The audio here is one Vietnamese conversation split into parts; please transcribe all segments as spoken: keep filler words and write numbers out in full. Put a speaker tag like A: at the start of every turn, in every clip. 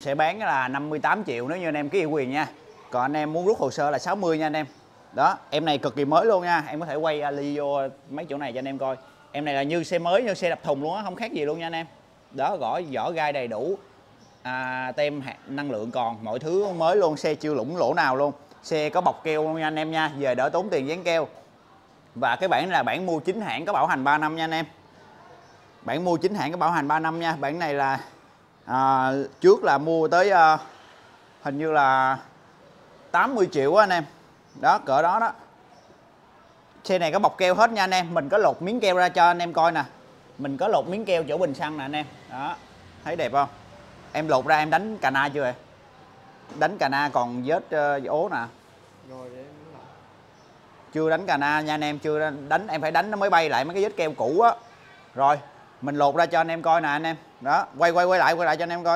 A: Sẽ bán là năm mươi tám triệu nếu như anh em ký ủy quyền nha. Còn anh em muốn rút hồ sơ là sáu mươi nha anh em. Đó, em này cực kỳ mới luôn nha. Em có thể quay ali vô mấy chỗ này cho anh em coi. Em này là như xe mới, như xe đập thùng luôn á, không khác gì luôn nha anh em. Đó, gõ vỏ gai đầy đủ. À, tem năng lượng còn, mọi thứ mới luôn, xe chưa lủng lỗ nào luôn. Xe có bọc keo luôn nha anh em nha, về đỡ tốn tiền dán keo. Và cái bản này là bản mua chính hãng có bảo hành ba năm nha anh em. Bản mua chính hãng có bảo hành ba năm nha. Bản này là à, trước là mua tới à, hình như là tám mươi triệu á anh em. Đó, cỡ đó đó. Xe này có bọc keo hết nha anh em. Mình có lột miếng keo ra cho anh em coi nè. Mình có lột miếng keo chỗ bình xăng nè anh em. Đó, thấy đẹp không? Em lột ra em đánh cà na chưa vậy? Đánh cà na còn vết uh, ố nè.
B: Rồi để
A: chưa đánh cà na nha anh em, chưa đánh, em phải đánh nó mới bay lại mấy cái vết keo cũ á. Rồi mình lột ra cho anh em coi nè anh em. Đó, quay quay quay lại quay lại cho anh em coi.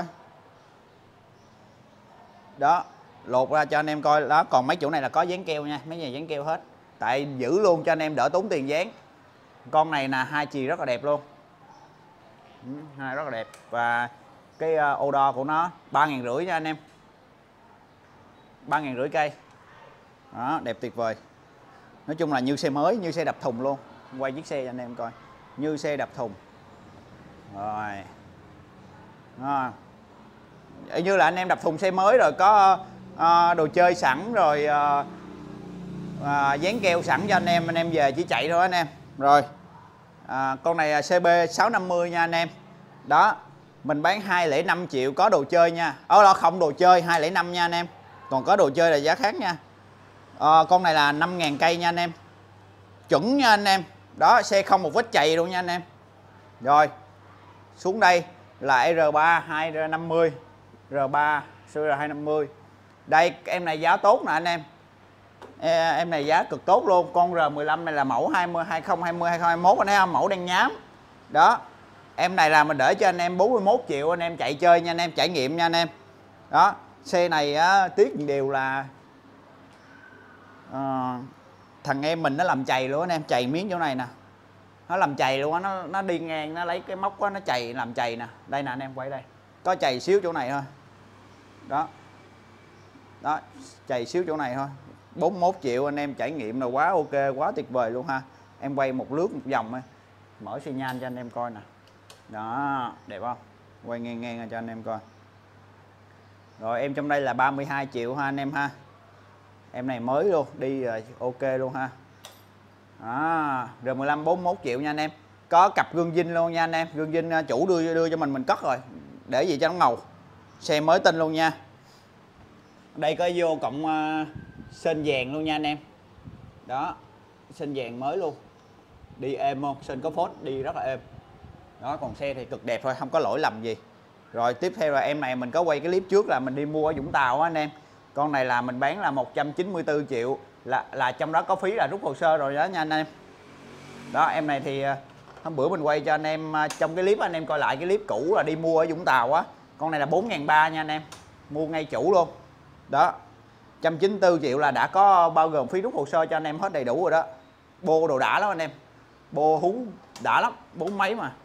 A: Đó, lột ra cho anh em coi. Đó, còn mấy chỗ này là có dán keo nha, mấy nhà dán keo hết. Tại giữ luôn cho anh em đỡ tốn tiền dán. Con này là hai chì rất là đẹp luôn. Ừ, hai rất là đẹp. Và cái uh, ô đo của nó ba ngàn rưỡi nha anh em. ba ngàn rưỡi cây. Đó, đẹp tuyệt vời. Nói chung là như xe mới, như xe đập thùng luôn. Quay chiếc xe cho anh em coi. Như xe đập thùng. Rồi. Đó. Như là anh em đập thùng xe mới rồi có uh, đồ chơi sẵn rồi uh, uh, dán keo sẵn cho anh em, anh em về chỉ chạy thôi anh em. Rồi. À, con này là xê bê sáu năm mươi nha anh em. Đó, mình bán hai lẻ năm triệu có đồ chơi nha. Ờ đó, không đồ chơi hai lẻ năm nha anh em. Còn có đồ chơi là giá khác nha. À, con này là năm ngàn cây nha anh em. Chuẩn nha anh em. Đó, xe không một vết chày luôn nha anh em. Rồi, xuống đây là R ba hai năm mươi, R ba R hai năm mươi. Đây em này giá tốt nè anh em. Em này giá cực tốt luôn. Con R mười lăm này là mẫu hai mươi hai không hai không hai không hai mốt anh thấy không? Mẫu đen nhám. Đó. Em này là mình để cho anh em bốn mươi mốt triệu anh em chạy chơi nha anh em, trải nghiệm nha anh em. Đó, xe này á, tiếc một điều là à, thằng em mình nó làm chày luôn anh em, chày miếng chỗ này nè. Nó làm chày luôn á, nó nó đi ngang nó lấy cái móc á nó chày làm chày nè. Đây nè anh em quay đây. Có chày xíu chỗ này thôi. Đó. Đó, chày xíu chỗ này thôi. bốn mươi mốt triệu anh em trải nghiệm là quá ok, quá tuyệt vời luôn ha. Em quay một lướt một vòng ấy. Mở xi nhan cho anh em coi nè. Đó, đẹp không? Quay ngang ngang cho anh em coi. Rồi em trong đây là ba mươi hai triệu ha anh em ha. Em này mới luôn, đi rồi ok luôn ha. Đó, R mười lăm bốn mươi mốt triệu nha anh em. Có cặp gương zin luôn nha anh em. Gương zin chủ đưa đưa cho mình mình cất rồi. Để gì cho nó ngầu. Xe mới tinh luôn nha. Đây có vô cộng uh, sên vàng luôn nha anh em. Đó, sên vàng mới luôn. Đi êm không? Sên có phốt đi rất là êm. Đó, còn xe thì cực đẹp thôi, không có lỗi lầm gì. Rồi tiếp theo là em này mình có quay cái clip trước là mình đi mua ở Vũng Tàu á anh em. Con này là mình bán là một trăm chín mươi tư triệu, là là trong đó có phí là rút hồ sơ rồi đó nha anh em. Đó, em này thì hôm bữa mình quay cho anh em trong cái clip, anh em coi lại cái clip cũ là đi mua ở Vũng Tàu á. Con này là bốn ngàn ba trăm nha anh em. Mua ngay chủ luôn. Đó. một trăm chín mươi tư triệu là đã có bao gồm phí rút hồ sơ cho anh em hết đầy đủ rồi đó. Bô đồ đã lắm anh em. Bô hú đã lắm, bốn mấy mà.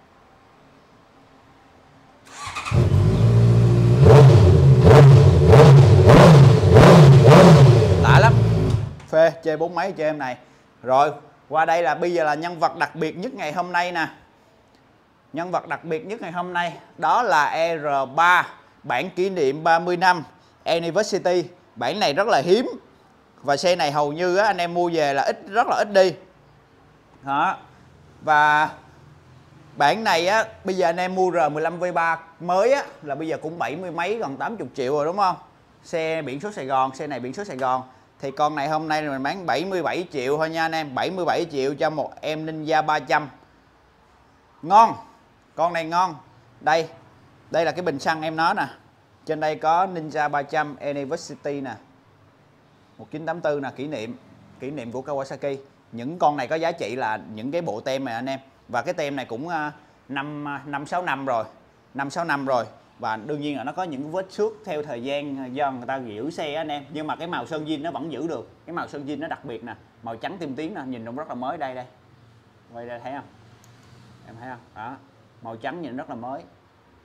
A: Đã lắm. Phê, chơi bốn mấy chơi em này. Rồi, qua đây là bây giờ là nhân vật đặc biệt nhất ngày hôm nay nè. Nhân vật đặc biệt nhất ngày hôm nay đó là R ba bản kỷ niệm ba mươi năm Anniversary. Bản này rất là hiếm. Và xe này hầu như á, anh em mua về là ít, rất là ít đi. Đó. Và bản này á, bây giờ anh em mua R mười lăm V ba mới á, là bây giờ cũng bảy mươi mấy gần tám mươi triệu rồi đúng không? Xe biển số Sài Gòn, xe này biển số Sài Gòn. Thì con này hôm nay mình bán bảy mươi bảy triệu thôi nha anh em. bảy mươi bảy triệu cho một em Ninja ba trăm. Ngon. Con này ngon. Đây. Đây là cái bình xăng em nói nè. Trên đây có Ninja ba trăm Anniversary nè. một chín tám tư nè, kỷ niệm. Kỷ niệm của Kawasaki. Những con này có giá trị là những cái bộ tem này anh em. Và cái tem này cũng năm sáu năm rồi. năm sáu năm rồi. Và đương nhiên là nó có những vết xước theo thời gian do người ta giữ xe anh em. Nhưng mà cái màu sơn zin nó vẫn giữ được. Cái màu sơn zin nó đặc biệt nè. Màu trắng tim tiến nè, nhìn cũng rất là mới. Đây đây. Quay đây thấy không? Em thấy không? Đó. Màu trắng nhìn rất là mới.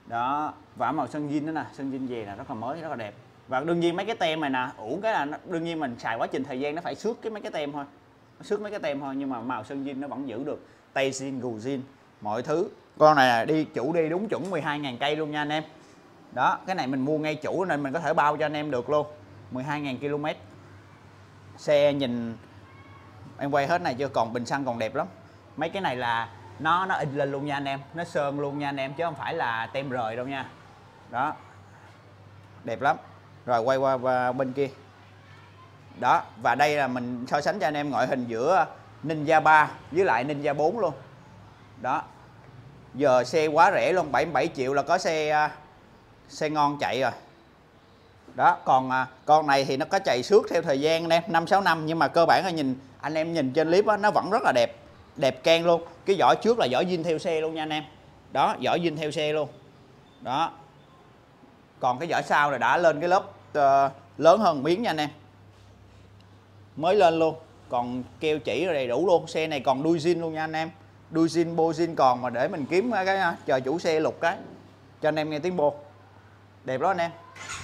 A: Đó, và màu sơn zin đó nè, sơn zin về nè, rất là mới, rất là đẹp. Và đương nhiên mấy cái tem này nè, uổng cái là nó, đương nhiên mình xài quá trình thời gian nó phải xước cái mấy cái tem thôi. Nó xước mấy cái tem thôi, nhưng mà màu sơn zin nó vẫn giữ được. Tay zin, gù zin, mọi thứ. Con này là đi chủ đi đúng chuẩn mười hai nghìn cây luôn nha anh em. Đó, cái này mình mua ngay chủ nên mình có thể bao cho anh em được luôn. mười hai nghìn ki lô mét. Xe nhìn em quay hết này chưa, còn bình xăng còn đẹp lắm. Mấy cái này là nó nó in lên luôn nha anh em, nó sơn luôn nha anh em chứ không phải là tem rời đâu nha. Đó. Đẹp lắm. Rồi quay qua, qua bên kia. Đó, và đây là mình so sánh cho anh em ngoại hình giữa Ninja ba với lại Ninja bốn luôn. Đó. Giờ xe quá rẻ luôn, bảy mươi bảy triệu là có xe xe ngon chạy rồi. Đó, còn con này thì nó có chạy xước theo thời gian anh em, năm sáu năm, nhưng mà cơ bản là nhìn anh em nhìn trên clip á, nó vẫn rất là đẹp. Đẹp can luôn. Cái vỏ trước là vỏ zin theo xe luôn nha anh em. Đó, vỏ zin theo xe luôn. Đó. Còn cái vỏ sau là đã lên cái lớp uh, lớn hơn miếng nha anh em. Mới lên luôn. Còn keo chỉ rồi đầy đủ luôn. Xe này còn đuôi zin luôn nha anh em. Đuôi zin, bô zin còn, mà để mình kiếm cái chờ chủ xe lục cái cho anh em nghe tiếng bô. Đẹp đó anh em.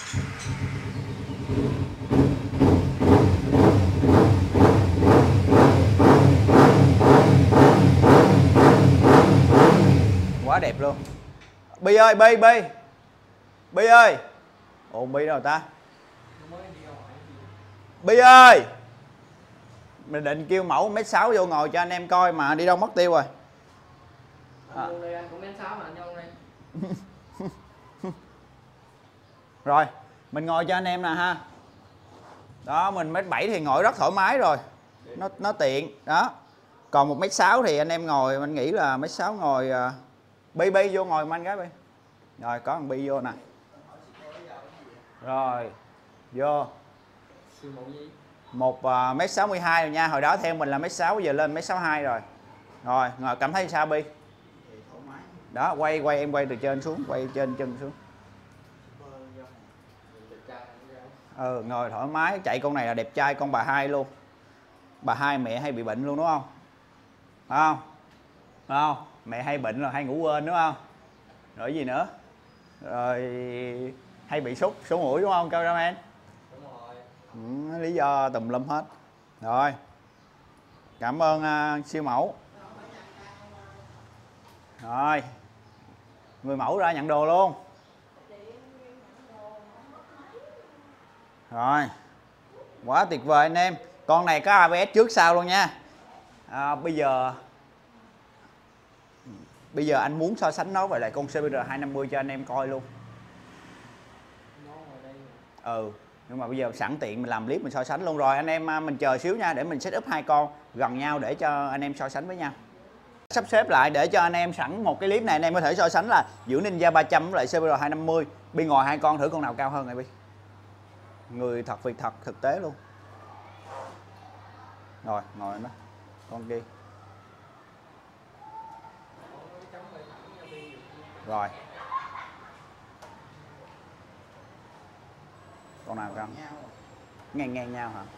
A: Quá đẹp luôn. Bi ơi, Bi, Bi. Bi ơi. Ồ, Bi đâu ta? Bi ơi. Mình định kêu mẫu mét sáu vô ngồi cho anh em coi mà đi đâu mất tiêu rồi. À. Rồi, mình ngồi cho anh em nè ha. Đó, mình mét bảy thì ngồi rất thoải mái rồi. Nó nó tiện, đó. Còn một mét sáu thì anh em ngồi mình nghĩ là mét sáu ngồi uh, Bi Bi vô ngồi anh gái Bi. Rồi có thằng Bi vô nè. Rồi. Vô. Một uh, mét sáu mươi hai rồi nha, hồi đó theo mình là mét sáu, giờ lên mét sáu mươi hai rồi. Rồi, ngồi cảm thấy sao Bi? Đó, quay quay em quay từ trên xuống, quay trên chân xuống. Ừ, ngồi thoải mái, chạy con này là đẹp trai, con bà hai luôn. Bà hai mẹ hay bị bệnh luôn đúng không? Phải không? Phải không? Mẹ hay bệnh rồi hay ngủ quên đúng không? Rồi gì nữa? Rồi hay bị sốt sổ mũi đúng không cameraman? Đúng rồi. Ừ, lý do tùm lum hết. Rồi. Cảm ơn uh, siêu mẫu. Rồi. Người mẫu ra nhận đồ luôn. Rồi. Quá tuyệt vời anh em. Con này có a bê ét trước sau luôn nha. À, bây giờ Bây giờ anh muốn so sánh nó với lại con xê bê rờ hai năm mươi cho anh em coi luôn. Ừ, nhưng mà bây giờ sẵn tiện mình làm clip mình so sánh luôn rồi. Anh em mình chờ xíu nha, để mình set up hai con gần nhau để cho anh em so sánh với nhau. Sắp xếp lại để cho anh em sẵn một cái clip này anh em có thể so sánh là giữa Ninja ba trăm với lại xê bê rờ hai năm mươi. Bi ngồi hai con thử con nào cao hơn này Bi. Người thật việc thật thực tế luôn. Rồi, ngồi đó. Con kia. Rồi. Con nào cao? Ngang ngang nhau hả?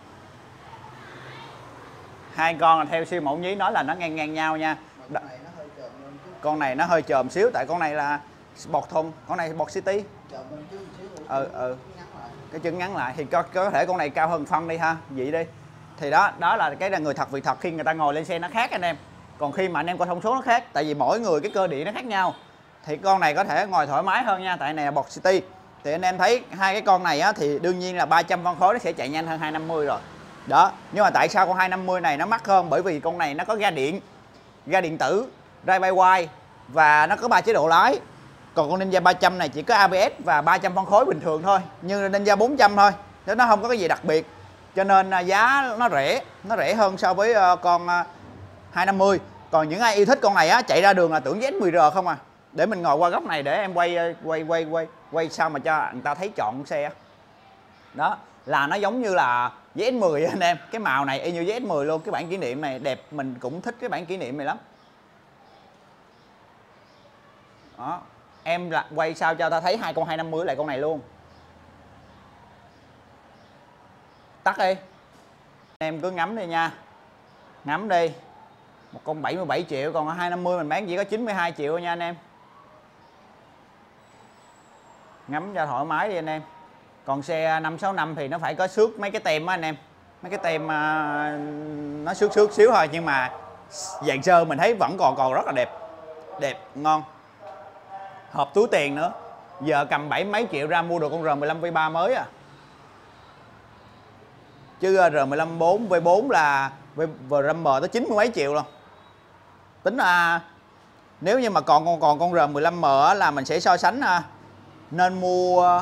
A: Hai con là theo siêu mẫu nhí nói là nó ngang ngang nhau nha. Đ con này nó hơi chồm xíu, tại con này là bọt thùng, con này bọt city. Ừ ừ. Cái chân ngắn lại thì có có thể con này cao hơn phân đi ha, vậy đi. Thì đó, đó là cái là người thật việc thật, khi người ta ngồi lên xe nó khác anh em. Còn khi mà anh em coi thông số nó khác, tại vì mỗi người cái cơ địa nó khác nhau. Thì con này có thể ngồi thoải mái hơn nha, tại này là bọt city. Thì anh em thấy hai cái con này á, thì đương nhiên là ba trăm phân khối nó sẽ chạy nhanh hơn hai năm mươi rồi. Đó, nhưng mà tại sao con hai năm mươi này nó mắc hơn? Bởi vì con này nó có ga điện, ga điện tử, drive by wire và nó có ba chế độ lái. Còn con Ninja ba trăm này chỉ có a bê ét và ba trăm phân khối bình thường thôi, như Ninja bốn trăm thôi, chứ nó không có cái gì đặc biệt. Cho nên giá nó rẻ, nó rẻ hơn so với con hai năm mươi. Còn những ai yêu thích con này á, chạy ra đường là tưởng Z mười R không à. Để mình ngồi qua góc này để em quay quay quay quay quay sao mà cho người ta thấy chọn xe. Đó, là nó giống như là Z S mười anh em, cái màu này y như Z S mười luôn. Cái bản kỷ niệm này đẹp, mình cũng thích cái bản kỷ niệm này lắm. Đó, em là quay sao cho ta thấy hai con hai năm mươi lại con này luôn. Tắt đi. Em cứ ngắm đi nha. Ngắm đi. Một con bảy mươi bảy triệu, còn hai năm mươi mình bán chỉ có chín mươi hai triệu nha anh em. ngắm cho thoải mái đi anh em. Còn xe năm sáu năm thì nó phải có xước mấy cái tem á anh em, mấy cái tem uh, nó xước xước xíu thôi, nhưng mà dạng sơ mình thấy vẫn còn còn rất là đẹp, đẹp ngon, hợp túi tiền nữa. Giờ cầm bảy mấy triệu ra mua được con R mười lăm V ba mới à, chứ R mười lăm bốn V bốn là vê rờ em tới chín mươi mấy triệu luôn. Tính là nếu như mà còn còn còn con R mười lăm M là mình sẽ so sánh nên mua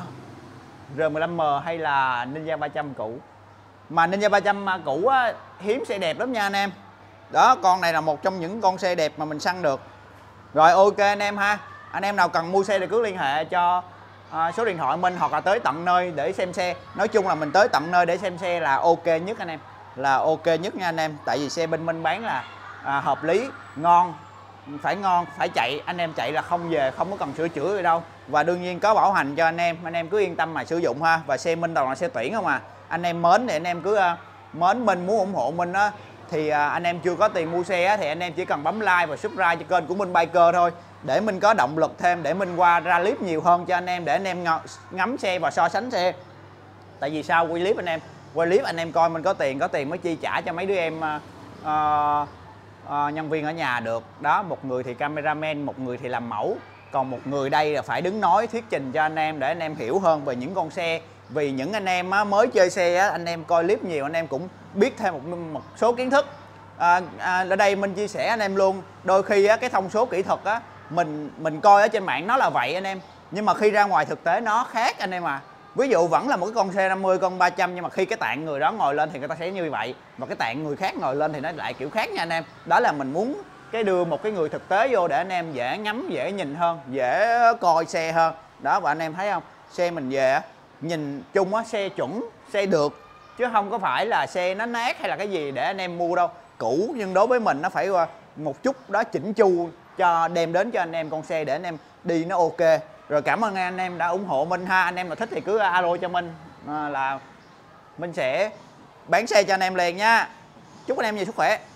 A: R mười lăm M hay là Ninja ba trăm cũ. Mà Ninja ba trăm cũ á, hiếm xe đẹp lắm nha anh em. Đó, con này là một trong những con xe đẹp mà mình săn được. Rồi ok anh em ha. Anh em nào cần mua xe thì cứ liên hệ cho à, số điện thoại mình, hoặc là tới tận nơi để xem xe. Nói chung là mình tới tận nơi để xem xe là ok nhất anh em. Là ok nhất nha anh em. Tại vì xe bên mình bán là à, hợp lý, ngon, phải ngon, phải chạy. Anh em chạy là không về, không có cần sửa chữa gì đâu. Và đương nhiên có bảo hành cho anh em. Anh em cứ yên tâm mà sử dụng ha. Và xe Minh toàn là xe tuyển không à. Anh em mến thì anh em cứ uh, mến Minh, muốn ủng hộ Minh á, thì uh, anh em chưa có tiền mua xe á, thì anh em chỉ cần bấm like và subscribe cho kênh của Minh Biker thôi, để mình có động lực thêm, để mình qua ra clip nhiều hơn cho anh em, để anh em ngắm xe và so sánh xe. Tại vì sao quay clip anh em, quay clip anh em coi mình có tiền, có tiền mới chi trả cho mấy đứa em uh, uh, uh, nhân viên ở nhà được. Đó, một người thì cameraman, một người thì làm mẫu, còn một người đây là phải đứng nói thuyết trình cho anh em để anh em hiểu hơn về những con xe. Vì những anh em á, mới chơi xe á, anh em coi clip nhiều anh em cũng biết thêm một, một số kiến thức. À, à, ở đây mình chia sẻ anh em luôn, đôi khi á, cái thông số kỹ thuật á, mình mình coi ở trên mạng nó là vậy anh em, nhưng mà khi ra ngoài thực tế nó khác anh em à. Ví dụ vẫn là một cái con xe năm mươi, con ba trăm, nhưng mà khi cái tạng người đó ngồi lên thì người ta sẽ như vậy, và cái tạng người khác ngồi lên thì nó lại kiểu khác nha anh em. Đó là mình muốn cái đưa một cái người thực tế vô để anh em dễ ngắm, dễ nhìn hơn, dễ coi xe hơn. Đó, và anh em thấy không, xe mình về á, nhìn chung á, xe chuẩn, xe được, chứ không có phải là xe nó nát hay là cái gì để anh em mua đâu. Cũ nhưng đối với mình nó phải một chút đó chỉnh chu cho đem đến cho anh em con xe để anh em đi nó ok. Rồi cảm ơn anh em đã ủng hộ Minh ha. Anh em nào thích thì cứ alo cho Minh à, là Minh sẽ bán xe cho anh em liền nha. Chúc anh em nhiều sức khỏe.